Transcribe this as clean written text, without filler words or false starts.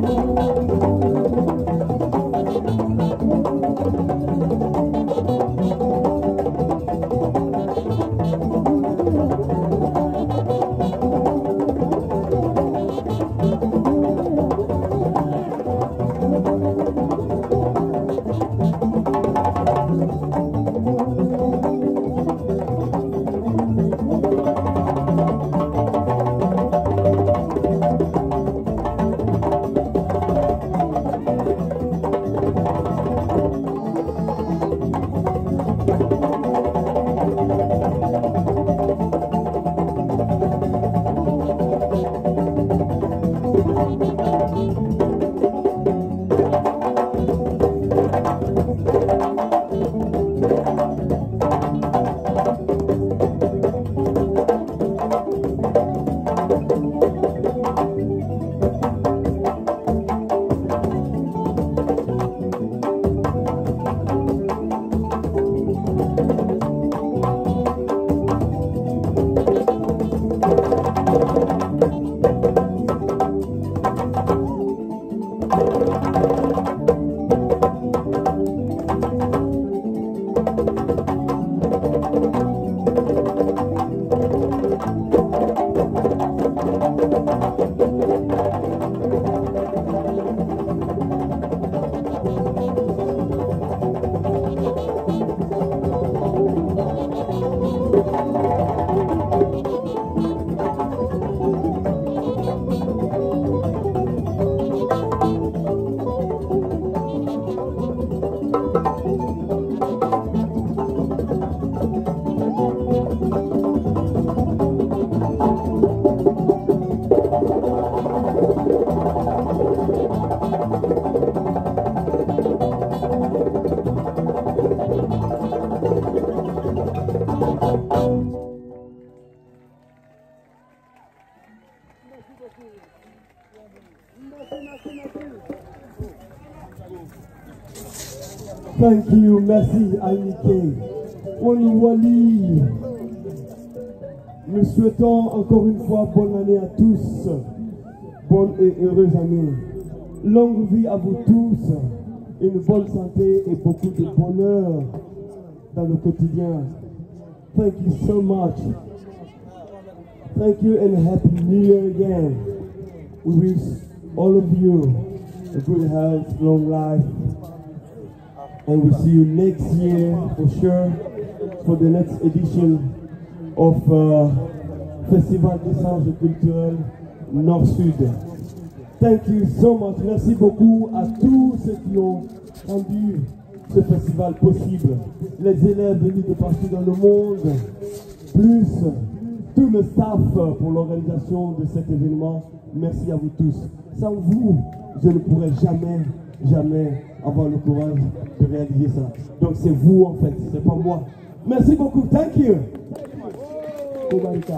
Thank you, merci Anniké. Wali. Nous souhaitons encore une fois bonne année à tous. Bonne et heureuse année. Longue vie à vous tous. Une bonne santé et beaucoup de bonheur dans le quotidien. Thank you so much. Thank you and Happy New Year again. We wish all of you a good health, long life. And we'll see you next year for sure for the next edition of Festival d'échange culturel Nord-Sud. Thank you so much. Merci beaucoup à tous ceux qui ont rendu ce festival possible. Les élèves venus de partout dans le monde, plus tout le staff pour l'organisation de cet événement. Merci à vous tous. Sans vous, je ne pourrais jamais avoir le courage de réaliser ça. Donc c'est vous en fait, c'est pas moi. Merci beaucoup. Thank you. Kobalika.